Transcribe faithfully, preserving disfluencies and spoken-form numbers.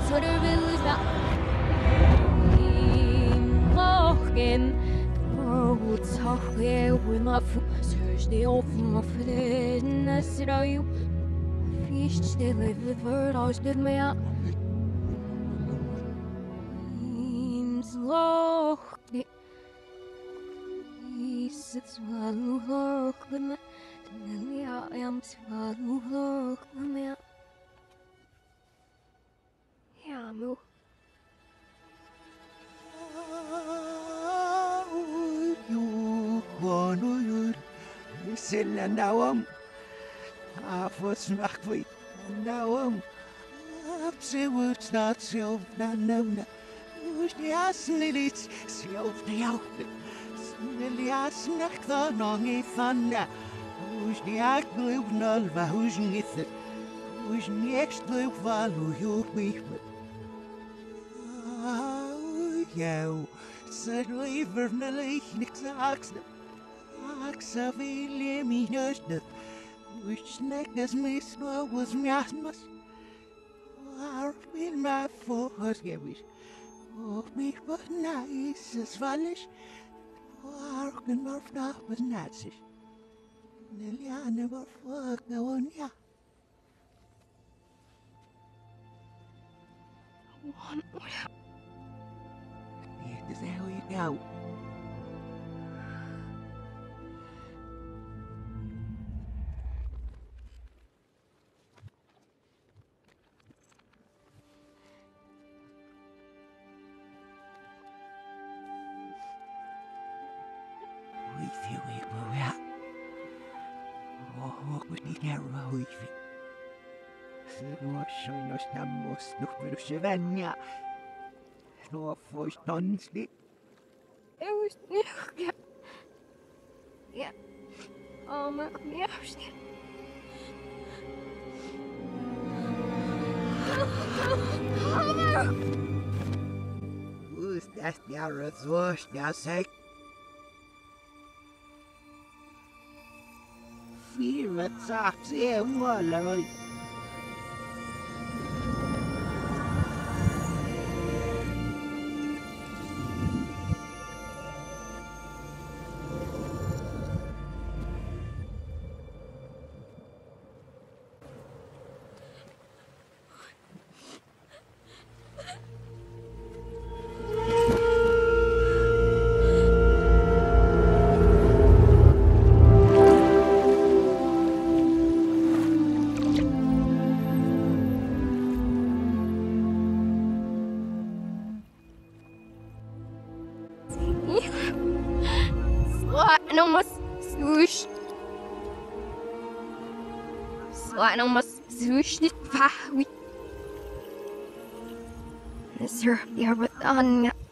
Sort of is that walking. Oh, it's how we my foot the open my foot and that's it. Are you fish still live the bird? I stood me up. Slow. It's swallow look when I am swallow look when I yeah, move. You want to listen and now I'm half what's not wait and now I'm up to what's not so no no. Who's the ass lilies? So the out. Snilly ass neck the long a thunder. Who's the act blue nulva? Who's with it? Who's next blue value you weep? Oh, yo, suddenly vernally nix ax. Ax of a lemmy nurse. Which neck as miss was miasmus. Our will my foot get wish. Oh, me but nice as vanish. Arken var fnapp was nazi. Neliane var fuck no one ya. One more. It is how you go. We feel we go out. Oh, we need to roll it. Så nos estamos no Perusevania. No first honestly. It was yeah. Yeah. Um yeah. Who's that there as worse now say? Fear at socks here, Walla. Sliding my swoosh. Sliding my swoosh. This is how we. This is your, your,